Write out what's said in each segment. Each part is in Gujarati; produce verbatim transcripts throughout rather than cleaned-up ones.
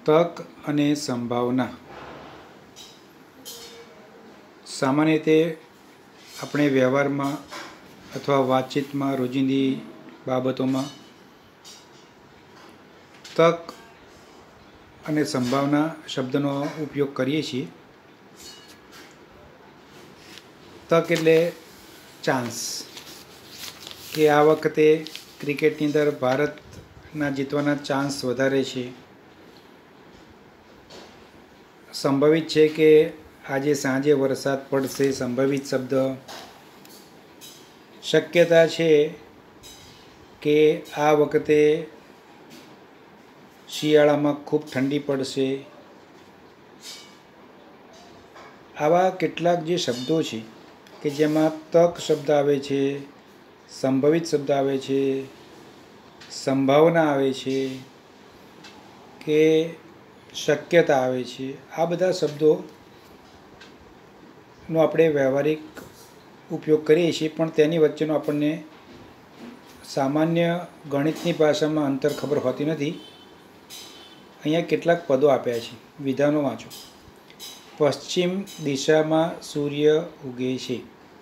તક અને સંભાવના સામાન્ય રીતે આપણે વ્યવહારમાં અથવા વાતચીતમાં રોજિંદી બાબતોમાં તક અને સંભાવના શબ્દનો ઉપયોગ કરીએ છીએ. તક એટલે ચાન્સ, કે આ વખતે ક્રિકેટની અંદર ભારતના જીતવાના ચાન્સ વધારે છે. સંભવિત છે કે આજે સાંજે વરસાદ પડશે, સંભવિત શબ્દ. શક્યતા છે કે આ વખતે શિયાળામાં ખૂબ ઠંડી પડશે. આવા કેટલાક જે શબ્દો છે કે જેમાં તક શબ્દ આવે છે, સંભવિત શબ્દ આવે છે, સંભાવના આવે છે કે શક્યતા આવે છે. આ બધા શબ્દોનો આપણે વ્યવહારિક ઉપયોગ કરીએ છીએ, પણ તેની વચ્ચેનો આપણને સામાન્ય ગણિતની ભાષામાં અંતર ખબર હોતી નથી. અહીંયા કેટલાક પદો આપ્યા છે, વિધાનો વાંચો. પશ્ચિમ દિશામાં સૂર્ય ઉગે છે.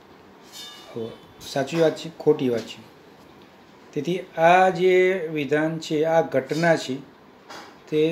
સાચી વાત છે, ખોટી વાત છે? તેથી આ જે વિધાન છે, આ ઘટના છે, તે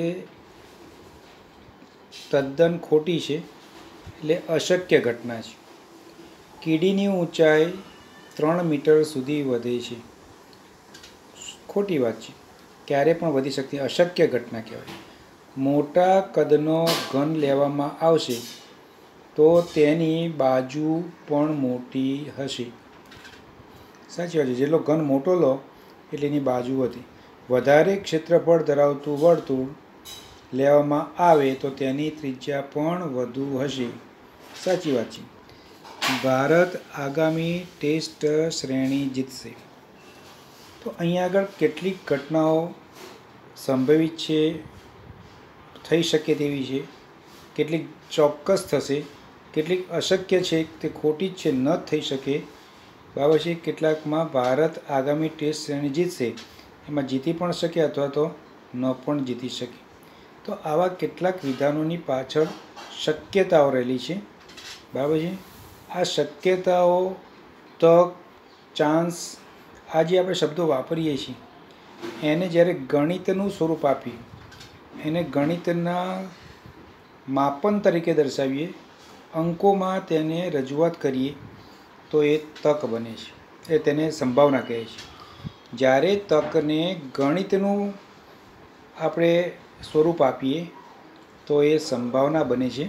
તદ્દન ખોટી છે, એટલે અશક્ય ઘટના છે. કીડીની ઊંચાઈ ત્રણ મીટર સુધી વધે છે. ખોટી વાત છે, ક્યારે પણ વધી શકતી, અશક્ય ઘટના કહેવાય. મોટા કદનો ઘન લેવામાં આવશે તો તેની બાજુ પણ મોટી હશે. સાચી વાત છે, જેટલો ઘન મોટો લો એટલે એની બાજુ વધી. વધારે ક્ષેત્રફળ ધરાવતું વર્તુળ લેવામાં આવે તો તેની ત્રિજ્યા પણ વધુ હશે. સાચી વાત છે. ભારત આગામી ટેસ્ટ શ્રેણી જીતશે. તો અહીંયા આગળ કેટલીક ઘટનાઓ સંભવિત છે, થઈ શકે તેવી છે, કેટલીક ચોક્કસ થશે, કેટલીક અશક્ય છે, તે ખોટી જ છે, ન થઈ શકે બરાબર છે. કેટલાકમાં ભારત આગામી ટેસ્ટ શ્રેણી જીતશે, એમાં જીતી પણ શકે અથવા તો ન પણ જીતી શકે. તો આવા કેટલાક વિધાનોની પાછળ શક્યતાઓ રહેલી છે બરાબર છે. આ શક્યતાઓ, તક, ચાન્સ, આ જે આપણે શબ્દો વાપરીએ છીએ એને જ્યારે ગણિતનું સ્વરૂપ આપી, એને ગણિતના માપન તરીકે દર્શાવીએ, અંકોમાં તેને રજૂઆત કરીએ તો એ તક બને છે, એ તેને સંભાવના કહે છે. જ્યારે તકને ગણિતનું આપણે સ્વરૂપ આપીએ તો એ સંભાવના બને છે.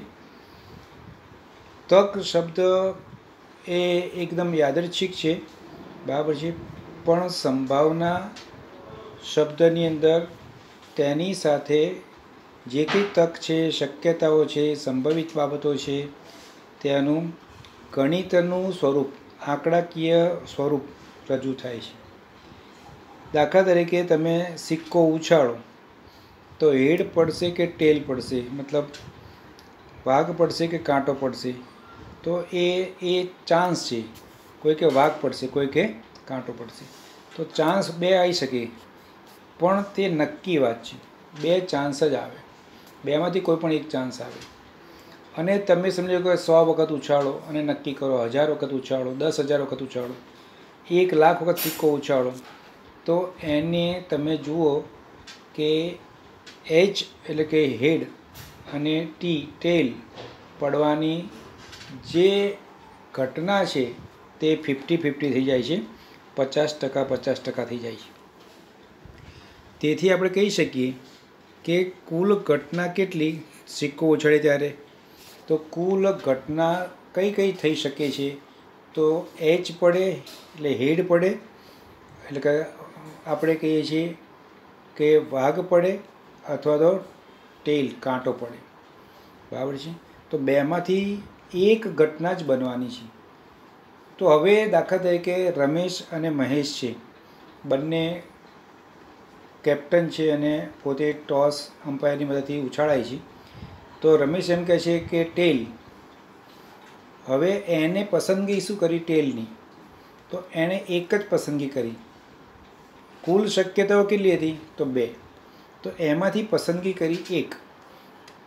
તક શબ્દ એ એકદમ યાદચ્છિક છે બરાબર છે, પણ સંભાવના શબ્દની અંદર તેની સાથે જે કંઈ તક છે, શક્યતાઓ છે, સંભવિત બાબતો છે, તેનું ગણિતનું સ્વરૂપ, આંકડાકીય સ્વરૂપ રજૂ થાય છે. દાખલા તરીકે તમે સિક્કો ઉછાળો તો હેડ પડશે કે ટેલ પડશે, મતલબ વાઘ પડશે કે કાંટો પડશે, તો એ એ ચાન્સ છે. કોઈ કે વાઘ પડશે, કોઈ કે કાંટો પડશે. તો ચાન્સ બે આવી શકે, પણ તે નક્કી વાત છે, બે ચાન્સ જ આવે, બેમાંથી કોઈ પણ એક ચાન્સ આવે. અને તમે સમજો કે સો વખત ઉછાળો અને નક્કી કરો, હજાર વખત ઉછાળો, દસ હજાર વખત ઉછાળો, એક લાખ વખત સિક્કો ઉછાળો, તો એને તમે જુઓ કે એચ એટલે કે હેડ અને ટી ટેલ પડવાની જે ઘટના છે તે ફિફ્ટી ફિફ્ટી થઈ જાય છે, પચાસ ટકા પચાસ ટકા થઈ જાય છે. તેથી આપણે કહી શકીએ કે કુલ ઘટના કેટલી સિક્કો ઉછળે ત્યારે, તો કુલ ઘટના કઈ કઈ થઈ શકે છે, તો એચ પડે એટલે હેડ પડે, એટલે કે આપણે કહીએ છીએ કે વાઘ પડે અથવા તો ટેલ કાંટો પડે બરાબર છે. તો બેમાંથી એક ઘટના જ બનવાની છે. તો હવે દાખલા તરીકે રમેશ અને મહેશ છે, બંને કેપ્ટન છે અને પોતે ટોસ અમ્પાયરની મદદથી ઉછાળાય છે. તો રમેશ એમ કહે છે કે ટેલ. હવે એને પસંદગી શું કરી ટેલની, તો એણે એક જ પસંદગી કરી. કુલ શક્યતાઓ કેટલી હતી, તો બે, તો એમાંથી પસંદગી કરી એક.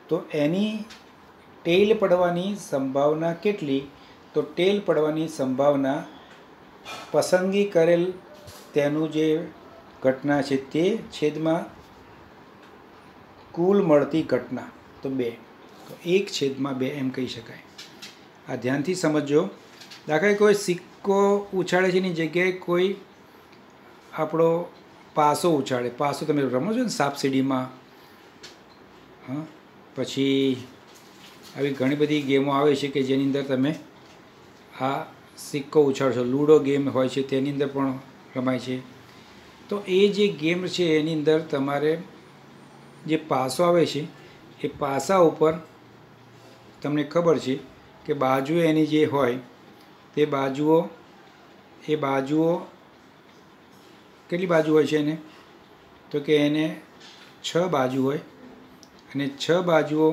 તો એની ટેલ પડવાની સંભાવના કેટલી? તો ટેલ પડવાની સંભાવના પસંદગી કરેલ તેનું જે ઘટના છે તે છેદમાં કુલ મળતી ઘટના, તો બે, તો એક છેદમાં બે એમ કહી શકાય. આ ધ્યાનથી સમજજો. દાખલા કોઈ સિક્કો ઉછાળે છે એની જગ્યાએ કોઈ આપણો પાસો ઉછાળે, પાસો તમે રમો છો ને સાપસીડીમાં, હા, પછી આવી ઘણી બધી ગેમો આવે છે કે જેની અંદર તમે આ સિક્કો ઉછાળશો. લૂડો ગેમ હોય છે તેની અંદર પણ રમાય છે. તો એ જે ગેમ છે એની અંદર તમારે જે પાસો આવે છે એ પાસા ઉપર તમને ખબર છે કે બાજુ એની જે હોય તે બાજુઓ, એ બાજુઓ કેટલી બાજુ હોય છે એને? તો કે એને છ બાજુ હોય, અને છ બાજુઓ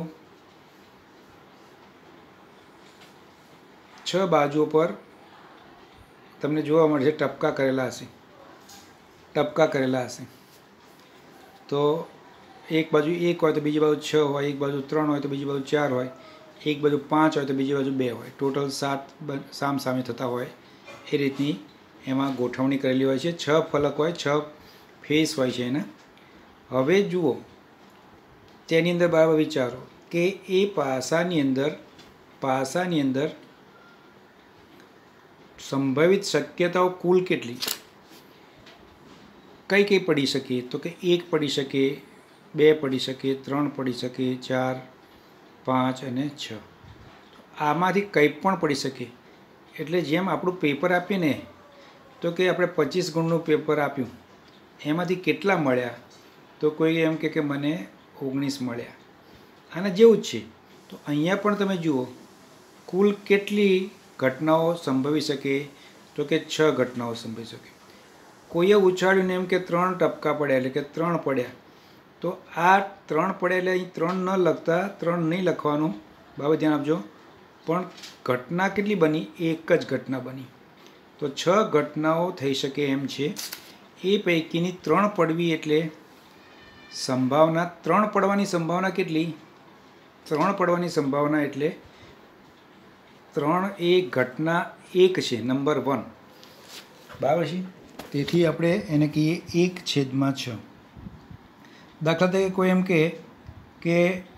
છ બાજુઓ પર તમને જોવા મળશે ટપકા કરેલા હશે, ટપકા કરેલા હશે. તો એક બાજુ એક હોય તો બીજી બાજુ છ હોય, એક બાજુ ત્રણ હોય તો બીજી બાજુ ચાર હોય, એક બાજુ પાંચ હોય તો બીજી બાજુ બે હોય, ટોટલ સાત સામ સામે થતા હોય એ રીતની એમાં ગોઠવણી કરેલી હોય છે. છ ફલક હોય, છ ફેસ હોય છે એના. હવે જુઓ તેની અંદર બરાબર વિચારો કે એ પાસાની અંદર પાસાની અંદર સંભવિત શક્યતાઓ કુલ કેટલી? કઈ કઈ પડી શકે? તો કે એક પડી શકે, બે પડી શકે, ત્રણ પડી શકે, ચાર, પાંચ અને છ. આમાંથી કંઈ પણ પડી શકે. એટલે જેમ આપણું પેપર આપીએ ને, તો કે આપણે પચીસ ગુણનું પેપર આપ્યું, એમાંથી કેટલા મળ્યા? તો કોઈ એમ કે કે મને ઓગણીસ મળ્યા. આના જેવું જ છે. તો અહીંયા પણ તમે જુઓ કુલ કેટલી ઘટનાઓ સંભવી શકે? તો કે છ ઘટનાઓ સંભવી શકે. કોઈએ ઉછાળ્યું ને એમ કે ત્રણ ટપકા પડ્યા, એટલે કે ત્રણ પડ્યા. તો આ ત્રણ પડ્યા એટલે અહીં ત્રણ ન લખતા, ત્રણ નહીં લખવાનું, બાબત ધ્યાન આપજો. પણ ઘટના કેટલી બની? એક જ ઘટના બની. તો છ ઘટનાઓ થઈ શકે એમ છે. એ પૈકીની ત્રણ પડવી એટલે સંભાવના, ત્રણ પડવાની સંભાવના કેટલી? ત્રણ પડવાની સંભાવના એટલે ત્રણ એ ઘટના એક છે, નંબર વન, બરાબર છે. તેથી આપણે એને કહીએ એક છેદમાં છ. દાખલા તરીકે કોઈ એમ કહે કે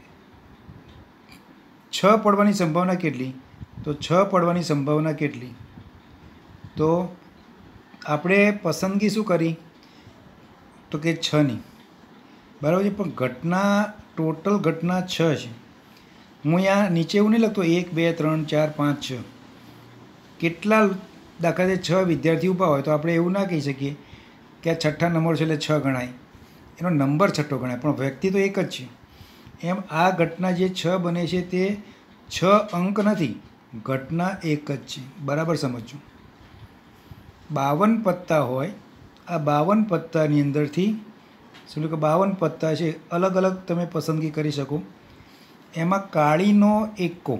છ પડવાની સંભાવના કેટલી? તો છ પડવાની સંભાવના કેટલી? તો આપણે પસંદગી શું કરી? તો કે છની, બરાબર છે. પણ ઘટના ટોટલ ઘટના છ છે. હું અહીંયા નીચે એવું નહીં લખતો એક, બે, ત્રણ, ચાર, પાંચ, છ. કેટલા દાખલા તરીકે છ વિદ્યાર્થી ઊભા હોય તો આપણે એવું ના કહી શકીએ કે આ છઠ્ઠા નંબર છે એટલે છ ગણાય, એનો નંબર છઠ્ઠો ગણાય, પણ વ્યક્તિ તો એક જ છે. એમ આ ઘટના જે છ બને છે તે છ અંક નથી, ઘટના એક જ છે. બરાબર સમજજો. બાવન પત્તા હોય, આ બાવન પત્તાની અંદરથી શું કે બાવન પત્તા છે, અલગ અલગ તમે પસંદગી કરી શકો. એમાં કાળીનો એકો,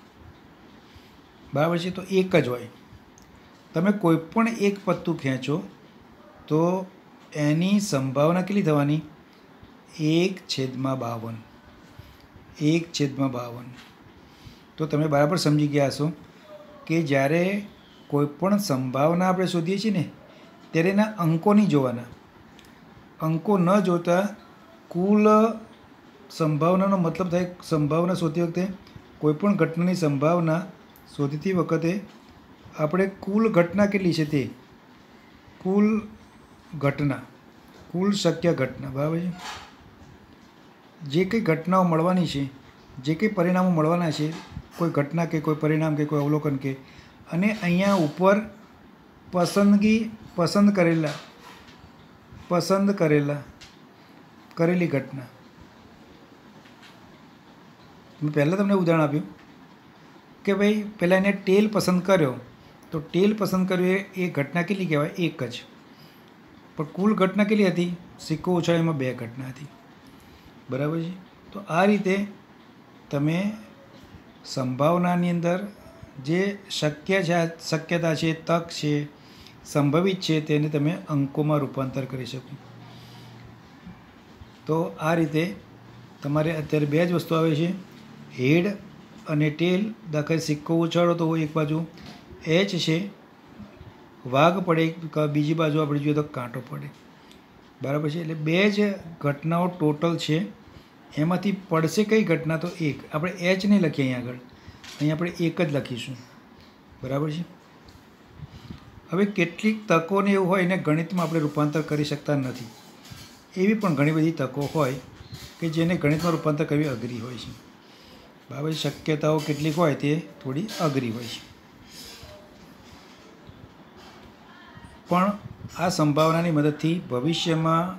બરાબર છે, તો એક જ હોય. તમે કોઈ પણ એક પત્તું ખેંચો તો એની સંભાવના કેટલી થવાની? એક છેદમાં બાવન, એક છેદમાં બાવન. તો તમે બરાબર સમજી ગયા હશો કે જ્યારે કોઈ પણ સંભાવના આપણે શોધીએ છીએ ને ત્યારે એના અંકો નહીં જોવાના. અંકો ન જોતા કુલ સંભાવનાનો મતલબ થાય, સંભાવના શોધતી વખતે કોઈપણ ઘટનાની સંભાવના શોધતી વખતે આપણે કુલ ઘટના કેટલી છે તે, કુલ ઘટના, કુલ શક્ય ઘટના, બરાબર છે. જે કંઈ ઘટનાઓ મળવાની છે, જે કંઈ પરિણામો મળવાના છે, કોઈ ઘટના કે કોઈ પરિણામ કે કોઈ અવલોકન કે, અને અહીંયા ઉપર પસંદગી પસંદ કરેલા પસંદ કરેલા કરેલી ઘટના. મેં પહેલાં તમને ઉદાહરણ આપ્યું કે ભાઈ પહેલાં એને ટેલ પસંદ કર્યો, તો ટેલ પસંદ કર્યો એ ઘટના કેટલી કહેવાય? એક જ. પણ કુલ ઘટના કેટલી હતી? સિક્કો ઉછાળીમાં બે ઘટના હતી, બરાબર છે. તો આ રીતે તમે સંભાવનાની અંદર જે શક્ય છે, શક્યતા છે, તક છે, સંભવિત છે, તેને તમે અંકોમાં રૂપાંતર કરી શકો. તો આ રીતે તમારે અત્યારે બે જ વસ્તુ આવે છે, હેડ અને ટેલ. દાખલા સિક્કો ઉછાળો તો એક બાજુ એચ છે, વાઘ પડે, બીજી બાજુ આપણે જોઈએ તો કાંટો પડે, બરાબર છે. એટલે બે જ ઘટનાઓ ટોટલ છે, એમાંથી પડશે કઈ ઘટના તો એક. આપણે એચ નહીં લખીએ અહીં આગળ, અહીં આપણે એક જ લખીશું, બરાબર છે. હવે કેટલીક તકોને એવું હોય એને ગણિતમાં આપણે રૂપાંતર કરી શકતા નથી, એવી પણ ઘણી બધી તકો હોય કે જેને ગણિતમાં રૂપાંતર કરવી અઘરી હોય છે, બરાબર. શક્યતાઓ કેટલીક હોય તે થોડી અઘરી હોય છે, પણ આ સંભાવનાની મદદથી ભવિષ્યમાં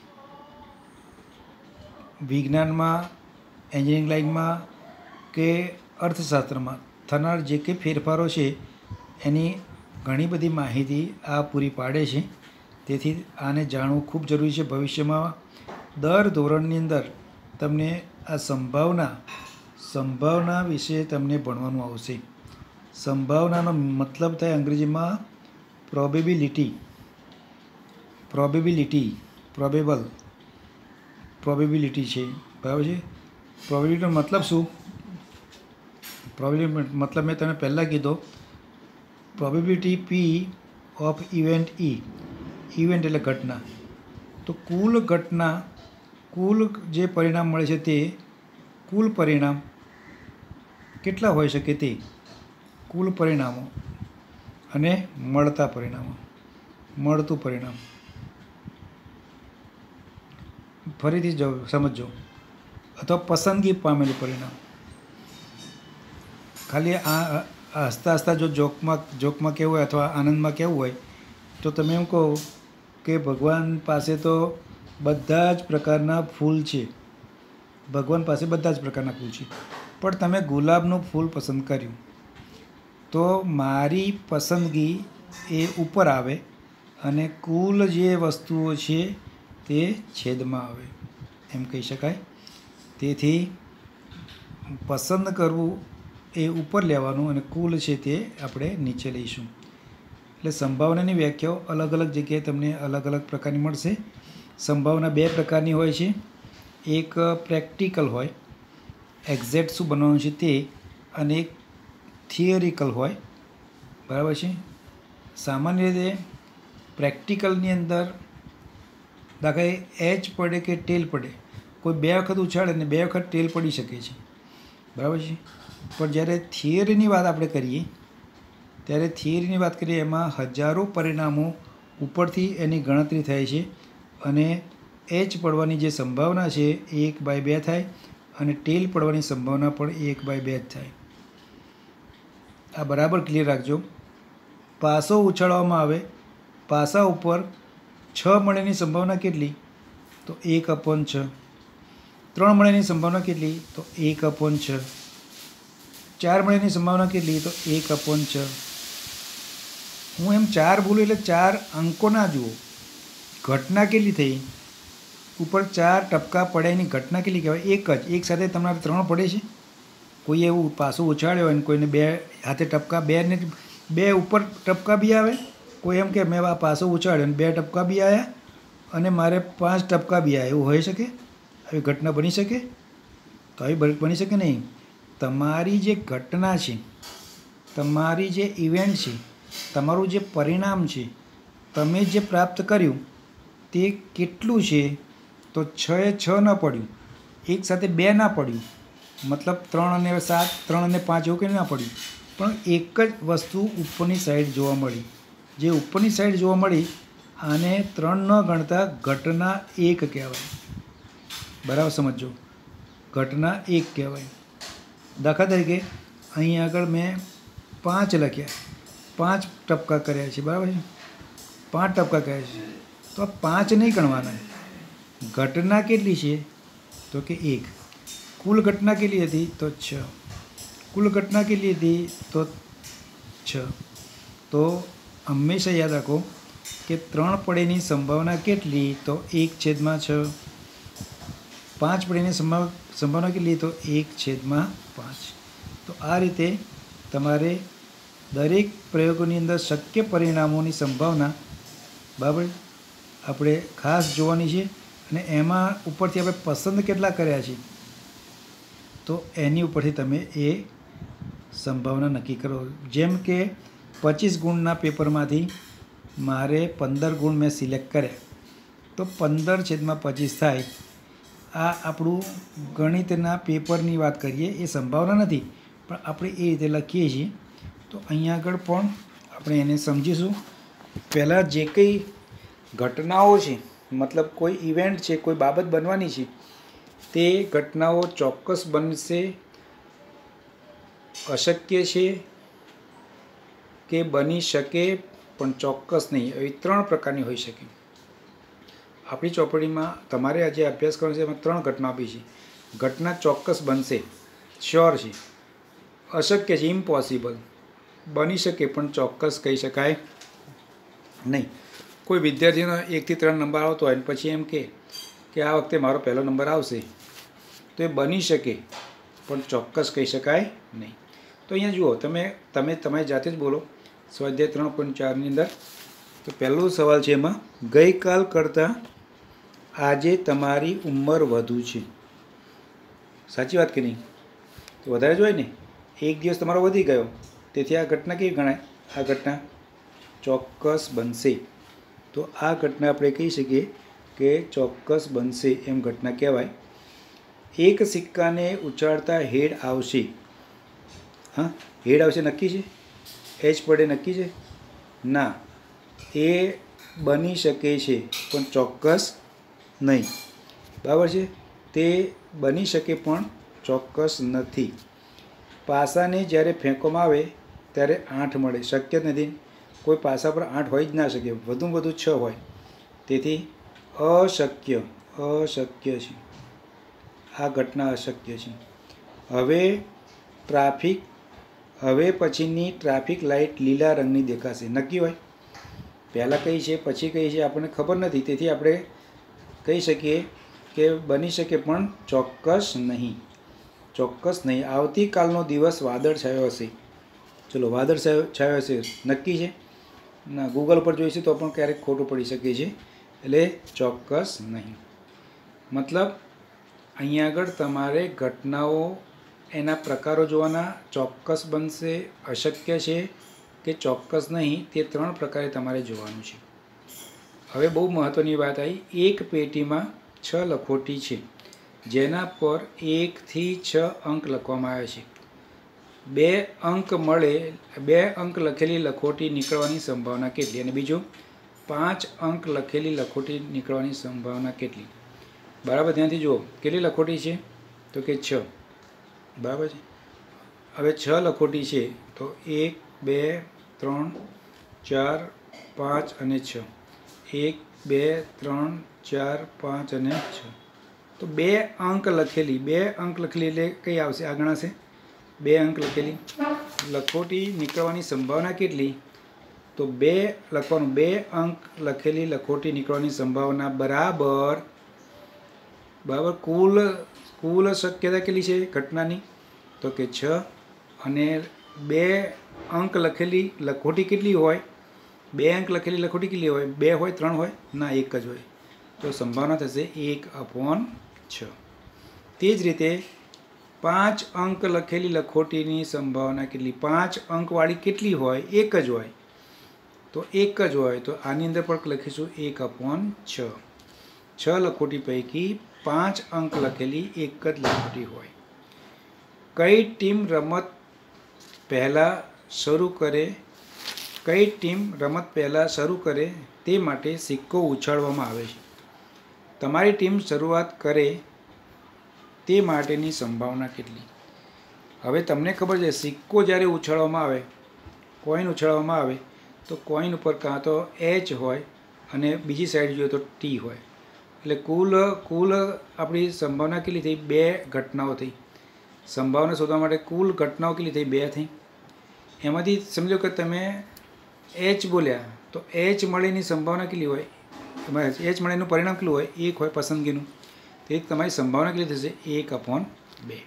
વિજ્ઞાનમાં, એન્જિનિયરિંગ લાઇનમાં કે અર્થશાસ્ત્રમાં થનાર જે કંઈ ફેરફારો છે એની ઘણી બધી માહિતી આ પૂરી પાડે છે. તેથી આને જાણવું ખૂબ જરૂરી છે. ભવિષ્યમાં દર ધોરણની અંદર તમને આ સંભાવના સંભાવના વિશે તમને ભણવાનું આવશે. સંભાવનાનો મતલબ થાય અંગ્રેજીમાં પ્રોબેબિલિટી, પ્રોબેબિલિટી પ્રોબેબલ પ્રોબેબિલિટી છે, બરાબર છે. પ્રોબેબિલિટીનો મતલબ શું? પ્રોબેબિલિટી મતલબ મેં તમને પહેલાં કીધો, probability P of event E. Event એટલે ઘટના. તો કુલ ઘટના, કુલ જે પરિણામ મળે છે તે કુલ પરિણામ કેટલા હોઈ શકે તે કુલ પરિણામો અને મળતા પરિણામો, મળતું પરિણામ. ફરીથી જ સમજો, અથવા પસંદગી પામેલું પરિણામ. ખાલી આ હસતા હસતા જો જોકમાં જોકમાં કહેવું હોય અથવા આનંદમાં કહેવું હોય તો તમે એમ કહો કે ભગવાન પાસે તો બધા જ પ્રકારના ફૂલ છે, ભગવાન પાસે બધા જ પ્રકારના ફૂલ છે, પણ તમે ગુલાબનું ફૂલ પસંદ કર્યું તો મારી પસંદગી એ ઉપર આવે અને કુલ જે વસ્તુઓ છે તે છેદમાં આવે, એમ કહી શકાય. તેથી પસંદ કરવું એ ઉપર લેવાનું અને કુલ છે તે આપણે નીચે લઈશું. એટલે સંભાવનાની વ્યાખ્યાઓ અલગ અલગ જગ્યાએ તમને અલગ અલગ પ્રકારની મળશે. સંભાવના બે પ્રકારની હોય છે, એક પ્રેક્ટિકલ હોય, એક્ઝેક્ટ શું બનવાનું છે તે, અને એક થિયરિકલ હોય, બરાબર છે. સામાન્ય રીતે પ્રેક્ટિકલની અંદર દાખલા એચ પડે કે ટેલ પડે, કોઈ બે વખત ઉછાળે ને બે વખત ટેલ પડી શકે છે, બરાબર છે. પણ જ્યારે થિયરીની વાત આપણે કરીએ ત્યારે થિયરીની વાત કરીએ એમાં હજારો પરિણામો ઉપરથી એની ગણતરી થાય છે અને એચ પડવાની જે સંભાવના છે એ એક બાય બે થાય અને ટેલ પડવાની સંભાવના પણ એક બાય બે જ થાય. આ બરાબર ક્લિયર રાખજો. પાસો ઉછાળવામાં આવે, પાસા ઉપર છ મળેની સંભાવના કેટલી? તો એક અપોન છ. ત્રણ મળેની સંભાવના કેટલી? તો એક અપોન છ. ચાર મળેની સંભાવના કેટલી? તો એક અપોન છ. હું એમ ચાર બોલું એટલે ચાર અંકો ના જુઓ, ઘટના કેટલી થઈ? ઉપર ચાર ટપકા પડે એની ઘટના કેટલી કહેવાય? એક જ. એક સાથે તમારે ત્રણ પડે છે. કોઈ એવું પાછું ઉછાળ્યો હોય ને કોઈને બે હાથે ટપકા, બે ને બે ઉપર ટપકા બી આવે. કોઈ એમ કે મેં આ પાછો ઉછાળ્યો ને બે ટપકા બી આવ્યા અને મારે પાંચ ટપકા બી આવ્યા, એવું હોઈ શકે? આવી ઘટના બની શકે? તો આવી બની શકે નહીં. તમારી જે ઘટના છે, તમારી જે ઇવેન્ટ છે, તમારું જે પરિણામ છે, તમે જે પ્રાપ્ત કર્યું તે કેટલું છે? તો છ એ છ ન પડ્યું, એક સાથે બે ના પડ્યું, મતલબ ત્રણ અને સાત, ત્રણ અને પાંચ એવું કંઈ ના પડ્યું, પણ એક જ વસ્તુ ઉપરની સાઈડ જોવા મળી. જે ઉપરની સાઈડ જોવા મળી આને ત્રણ ન ગણતા ઘટના એક કહેવાય. બરાબર સમજો, ઘટના એક કહેવાય. દાખલા તરીકે અહીં આગળ મેં પાંચ લખ્યા, પાંચ ટપકા કર્યા છે, બરાબર છે, પાંચ ટપકા કર્યા છે. તો આ પાંચ નહીં ગણવાના. ઘટના કેટલી છે? તો કે એક. કુલ ઘટના કેટલી હતી? તો છ. કુલ ઘટના કેટલી હતી? તો છ. તો હંમેશા યાદ રાખો કે ત્રણ પડેની સંભાવના કેટલી? તો એક છેદમાં છ. પાંચ પડેની સંભાવ સંભાવના કેટલી? તો એક છેદમાં પાંચ. તો આ રીતે તમારે દરેક પ્રયોગોની અંદર શક્ય પરિણામોની સંભાવના બરાબર આપણે ખાસ જોવાની છે અને એમાં ઉપરથી આપણે પસંદ કેટલા કર્યા છે તો એની ઉપરથી તમે એ સંભાવના નક્કી કરો. જેમ કે પચીસ ગુણના પેપરમાંથી મારે પંદર ગુણ મેં સિલેક્ટ કર્યા તો પંદર છેદમાં પચીસ થાય. આ આપણું ગણિતના પેપરની વાત કરીએ, એ સંભાવના નથી પણ આપણે એ રીતે લખીએ છીએ. તો અહીંયા આગળ પણ આપણે એને સમજીશું. પહેલાં જે કંઈ ઘટનાઓ છે, મતલબ કોઈ ઇવેન્ટ છે, કોઈ બાબત બનવાની છે, તે ઘટનાઓ ચોક્કસ બનશે, અશક્ય છે કે બની શકે પણ ચોક્કસ નહીં, એવી ત્રણ પ્રકારની હોઈ શકે. આપણી ચોપડીમાં તમારે આજે અભ્યાસ કરવાનો છે એમાં ત્રણ ઘટના આપી છે. ઘટના ચોક્કસ બનશે, શ્યોર છે. અશક્ય છે, ઇમ્પોસિબલ. બની શકે પણ ચોક્કસ કહી શકાય નહીં. કોઈ વિદ્યાર્થીનો એકથી ત્રણ નંબર આવતો હોય ને પછી એમ કહે કે આ વખતે મારો પહેલો નંબર આવશે, તો એ બની શકે પણ ચોક્કસ કહી શકાય નહીં. તો અહીંયા જુઓ, તમે તમે તમારી જાતે જ બોલો. સ્વાધ્યાય ત્રણ પોઈન્ટ ચારની અંદર તો પહેલો સવાલ છે એમાં, ગઈકાલ કરતાં આજે તમારી ઉંમર વધુ છે. સાચી વાત કે નહીં? તો વધારે જ હોય ને. એક દિવસ તમારો વધી ગયો, તેથી આ ઘટના કેવી ગણાય? આ ઘટના ચોક્કસ બનશે. તો આ ઘટના આપણે કહી શકીએ કે ચોક્કસ બનશે એમ ઘટના કહેવાય. એક સિક્કાને ઉછાળતા હેડ આવશે. હા, હેડ આવશે નક્કી છે? એચ પડે નક્કી છે? ના, એ બની શકે છે પણ ચોક્કસ નહીં. બરાબર છે? તે બની શકે પણ ચોક્કસ નથી. પાસાને જ્યારે ફેંકવામાં આવે ત્યારે આઠ મળે, શક્ય નથી. કોઈ પાસા પર આઠ હોય જ ના શકે, વધુમાં વધુ છ હોય. તેથી અશક્ય અશક્ય છે. આ ઘટના અશક્ય છે. હવે ટ્રાફિક હવે પછીની ટ્રાફિક લાઇટ લીલા રંગની દેખાશે. નક્કી હોય? પહેલાં કઈ છે પછી કઈ છે આપણને ખબર નથી. તેથી આપણે કહી શકીએ કે બની શકે પણ ચોક્કસ નહીં. ચોક્કસ નહીં. આવતીકાલનો દિવસ વાદળ છાયો હશે. ચલો, વાદળ છાયો છાયો હશે નક્કી છે? ના, ગૂગલ પર જોઈશું તો પણ ક્યારેક ખોટું પડી શકે છે. એટલે ચોક્કસ નહીં. મતલબ અહીંયા આગળ તમારે ઘટનાઓ, એના પ્રકારો જોવાના. ચોક્કસ બનશે, અશક્ય છે કે ચોક્કસ નહીં, તે ત્રણ પ્રકારે તમારે જોવાનું છે. હવે બહુ મહત્ત્વની વાત આવી. એક પેટીમાં છ લખોટી છે જેના પર એકથી છ અંક લખવામાં આવે છે. બે અંક મળે બે અંક લખેલી લખોટી નીકળવાની સંભાવના કેટલી? અને બીજું, પાંચ અંક લખેલી લખોટી નીકળવાની સંભાવના કેટલી? બરાબર, ધ્યાનથી જુઓ. કેટલી લખોટી છે? તો કે છ. બરાબર છે. હવે છ લખોટી છે તો એક, બે, ત્રણ, ચાર, પાંચ અને છ. એક, બે, ત્રણ, ચાર, પાંચ અને છ. તો બે અંક લખેલી બે અંક લખેલી એટલે કઈ આવશે? આ ગણાશે. બે અંક લખેલી લખોટી નીકળવાની સંભાવના કેટલી? તો બે લખવાનું. બે અંક લખેલી લખોટી નીકળવાની સંભાવના બરાબર બરાબર કુલ કુલ શક્યતા કેટલી છે ઘટનાની? તો કે છ. અને બે અંક લખેલી લખોટી કેટલી હોય? બે અંક લખેલી લખોટી કેટલી હોય? બે હોય, ત્રણ હોય? ના, એક જ હોય. તો સંભાવના થશે એક અપોન છ. તે જ રીતે પાંચ અંક લખેલી લખોટીની સંભાવના કેટલી? પાંચ અંકવાળી કેટલી હોય? એક જ હોય. તો એક જ હોય તો આની અંદર પણ લખીશું એક અપોન છ. છ લખોટી પૈકી પાંચ અંક લખેલી એક જ લખોટી હોય. કઈ ટીમ રમત પહેલાં શરૂ કરે કઈ ટીમ રમત પહેલાં શરૂ કરે તે માટે સિક્કો ઉછાળવામાં આવે છે? તમારી ટીમ શરૂઆત કરે તે માટેની સંભાવના કેટલી? હવે તમને ખબર છે, સિક્કો જ્યારે ઉછાળવામાં આવે, કોઈન ઉછાળવામાં આવે તો કોઈન ઉપર કાં તો એચ હોય અને બીજી સાઈડ જોઈએ તો ટી હોય. એટલે કુલ કુલ આપણી સંભાવના કેટલી થઈ? બે ઘટનાઓ થઈ. સંભાવના શોધવા માટે કુલ ઘટનાઓ કેટલી થઈ? બે થઈ. એમાંથી સમજો કે તમે એચ બોલ્યા તો એચ મળેની સંભાવના કેટલી હોય? એચ મળેનું પરિણામ કેટલું હોય? એક હોય પસંદગીનું. તે તમારી સંભાવના કેટલી થશે? એક અપોન બે.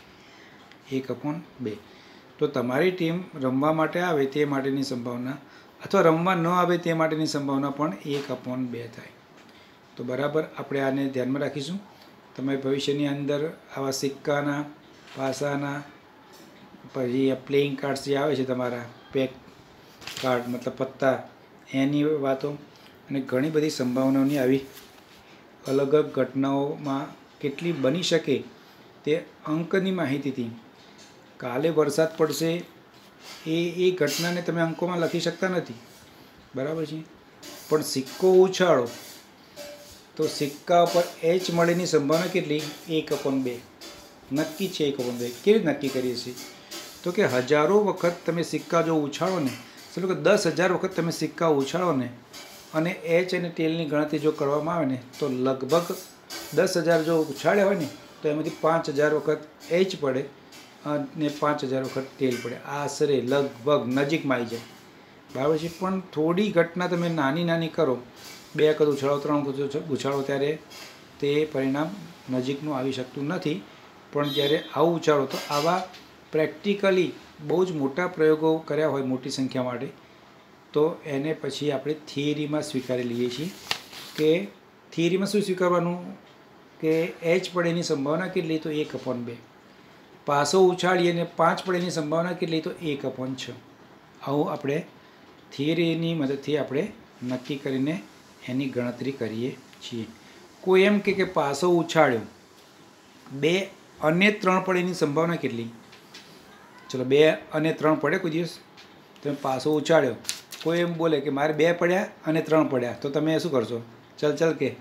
એક અપોન બે. તો તમારી ટીમ રમવા માટે આવે તે માટેની સંભાવના, અથવા રમવા ન આવે તે માટેની સંભાવના પણ એક અપોન બે થાય. તો તો બરાબર આપણે આને ધ્યાનમાં રાખીશું. તમે ભવિષ્યની અંદર આવા સિક્કાના, પાસાના, પછી પ્લેઇંગ કાર્ડ્સ જે આવે છે તમારા પેક કાર્ડ મતલબ પત્તા, એની વાતો અને ઘણી બધી સંભાવનાઓની આવી અલગ અલગ ઘટનાઓમાં કેટલી બની શકે તે અંકની માહિતીથી. કાલે વરસાદ પડશે એ એ ઘટનાને તમે અંકોમાં લખી શકતા નથી, બરાબર છે. પણ સિક્કો ઉછાળો તો સિક્કા પર એચ મળેની સંભાવના કેટલી? એક અપોન બે. નક્કી છે એક અપોન બે. કેવી નક્કી કરીએ છીએ? તો કે હજારો વખત તમે સિક્કા જો ઉછાળો ને, સમજો કે દસ હજાર વખત તમે સિક્કા ઉછાળો ને અને એચ અને ટેલની ગણતરી જો કરવામાં આવે ને તો લગભગ દસ હજાર જો ઉછાળ્યા હોય ને તો એમાંથી પાંચ હજાર વખત એચ પડે અને પાંચ હજાર વખત ટેલ પડે. આશરે લગભગ નજીકમાં આવી જાય, બરાબર છે. પણ થોડી ઘટના તમે નાની નાની કરો, બે વખત ઉછાળો, ત્રણ વખત ઉછાળો, ત્યારે તે પરિણામ નજીકનું આવી શકતું નથી. પણ જ્યારે આવું ઉછાળો તો આવા પ્રેક્ટિકલી બહુ જ મોટા પ્રયોગો કર્યા હોય મોટી સંખ્યા માટે તો એને પછી આપણે થિયરીમાં સ્વીકારી લઈએ છીએ. કે થિયરીમાં શું સ્વીકારવાનું કે એચ પડેની સંભાવના કેટલી? તો એક અપોન બે. પાસો ઉછાળીએ ને પાંચ પડેની સંભાવના કેટલી? તો એક અપોન છ. આવું આપણે થિયરીની મદદથી આપણે નક્કી કરીને એની ગણતરી કરીએ છીએ. કોઈ એમ કે પાસો ઉછાળ્યો, બે અને ત્રણ પડેની સંભાવના કેટલી? ચલો બે અને ત્રણ પડે કોઈ દિવસ તમે પાસો ઉછાળ્યો, કોઈ એમ બોલે કે મારે બે પડ્યા અને ત્રણ પડ્યા, તો તમે શું કરશો? ચલ ચલ કે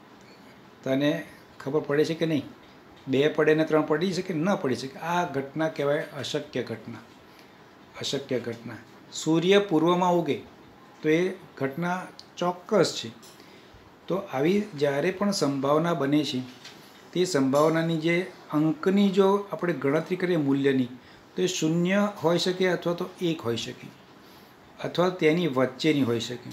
તને ખબર પડે છે કે નહીં? બે પડે ને ત્રણ પડી શકે? ન પડી શકે. આ ઘટના કહેવાય અશક્ય ઘટના. અશક્ય ઘટના. સૂર્ય પૂર્વમાં ઉગે તો એ ઘટના ચોક્કસ છે. તો આવી જ્યારે પણ સંભાવના બને છે તે સંભાવનાની જે અંકની જો આપણે ગણતરી કરીએ મૂલ્યની, તો એ શૂન્ય હોઈ શકે અથવા તો એક હોઈ શકે અથવા તેની વચ્ચેની હોઈ શકે.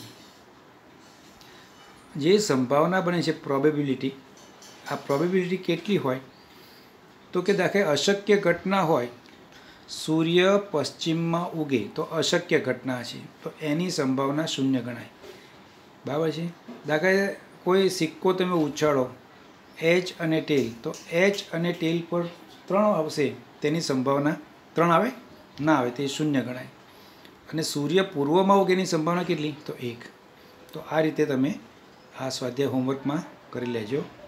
જે સંભાવના બને છે પ્રોબેબિલિટી, આ પ્રોબેબિલિટી કેટલી હોય? તો કે દાખલે અશક્ય ઘટના હોય, સૂર્ય પશ્ચિમમાં ઉગે તો અશક્ય ઘટના છે, તો એની સંભાવના શૂન્ય ગણાય, બરાબર છે. દાખલે કોઈ સિક્કો તમે ઉછાળો એચ અને ટેલ, તો એચ અને ટેલ પર ત્રણ આવશે, તેની સંભાવના ત્રણ આવે? ના આવે, તે શૂન્ય ગણાય. અને સૂર્ય પૂર્વમાં ઉગેની સંભાવના કેટલી? તો એક. તો આ રીતે તમે આ સ્વાધ્યાય હોમવર્કમાં કરી લેજો.